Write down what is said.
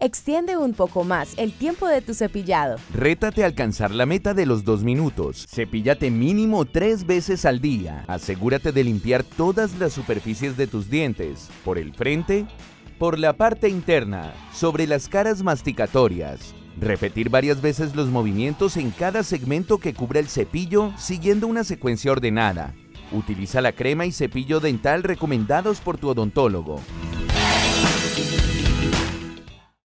Extiende un poco más el tiempo de tu cepillado. Rétate a alcanzar la meta de los 2 minutos. Cepíllate mínimo 3 veces al día. Asegúrate de limpiar todas las superficies de tus dientes, por el frente, por la parte interna, sobre las caras masticatorias. Repetir varias veces los movimientos en cada segmento que cubra el cepillo, siguiendo una secuencia ordenada. Utiliza la crema y cepillo dental recomendados por tu odontólogo.